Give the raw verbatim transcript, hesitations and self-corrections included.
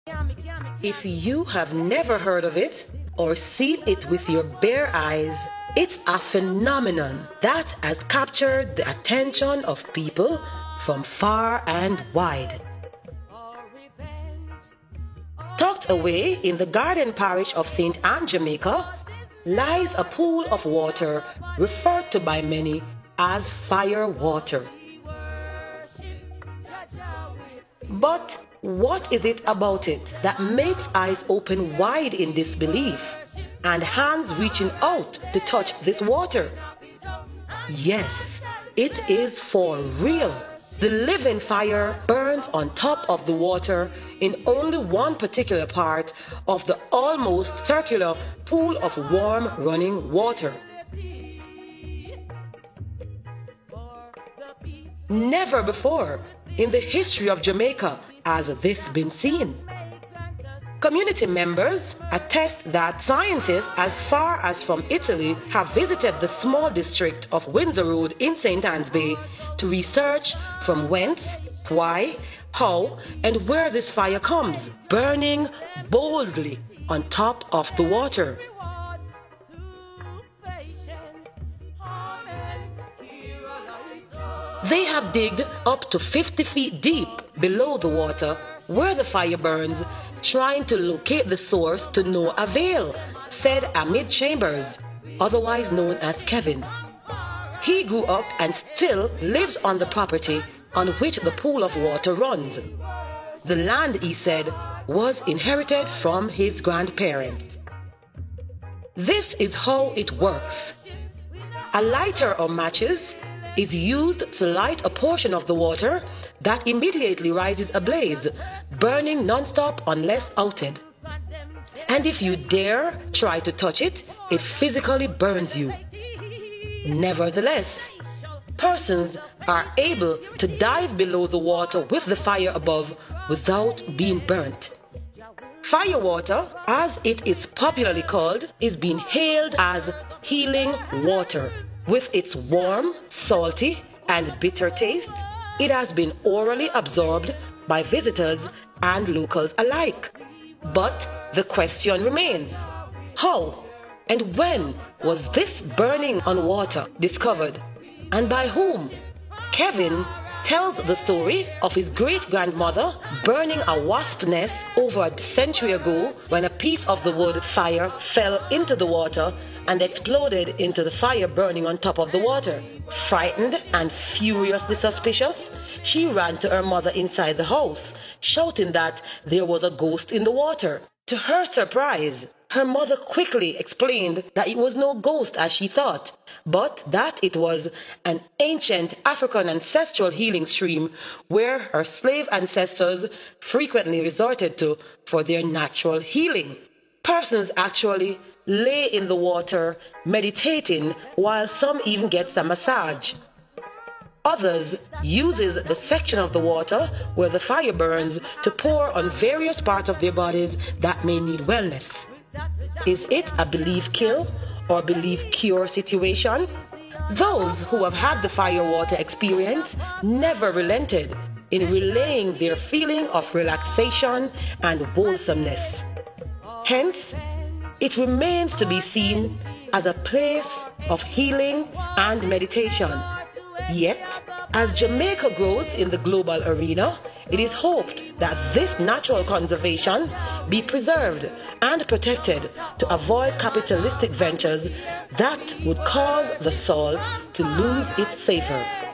If you have never heard of it or seen it with your bare eyes, it's a phenomenon that has captured the attention of people from far and wide. Tucked away in the garden parish of St Anns Jamaica lies a pool of water referred to by many as fire water. But what is it about it that makes eyes open wide in disbelief and hands reaching out to touch this water? Yes, it is for real. The living fire burns on top of the water in only one particular part of the almost circular pool of warm running water. Never before in the history of Jamaica has this been seen. Community members attest that scientists as far as from Italy have visited the small district of Windsor Road in St Anns Bay to research from whence, why, how, and where this fire comes, burning boldly on top of the water. They have digged up to fifty feet deep below the water where the fire burns, trying to locate the source to no avail, said Amid Chambers, otherwise known as Kevin. He grew up and still lives on the property on which the pool of water runs. The land, he said, was inherited from his grandparents. This is how it works. A lighter or matches is used to light a portion of the water that immediately rises ablaze, burning non-stop unless outed. And if you dare try to touch it, it physically burns you. Nevertheless, persons are able to dive below the water with the fire above without being burnt. Fire water, as it is popularly called, is being hailed as healing water. With its warm, salty, and bitter taste, it has been orally absorbed by visitors and locals alike. But the question remains, how and when was this burning on water discovered, and by whom? Kevin tells the story of his great-grandmother burning a wasp nest over a century ago when a piece of the wood fire fell into the water and exploded into the fire burning on top of the water. Frightened and furiously suspicious, she ran to her mother inside the house, shouting that there was a ghost in the water. To her surprise, her mother quickly explained that it was no ghost as she thought, but that it was an ancient African ancestral healing stream where her slave ancestors frequently resorted to for their natural healing. Persons actually lay in the water meditating, while some even gets a massage. Others uses the section of the water where the fire burns to pour on various parts of their bodies that may need wellness. Is it a believe kill or believe cure situation? Those who have had the fire water experience never relented in relaying their feeling of relaxation and wholesomeness. Hence, it remains to be seen as a place of healing and meditation. Yet, as Jamaica grows in the global arena, it is hoped that this natural conservation be preserved and protected to avoid capitalistic ventures that would cause the salt to lose its savor.